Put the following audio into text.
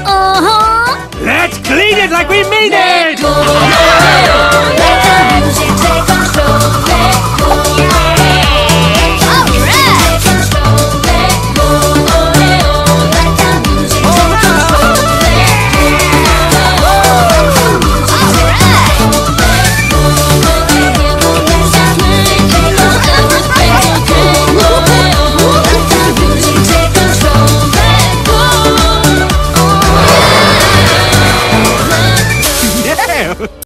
Uh-huh. Let's clean it like we mean it! Let the music take control.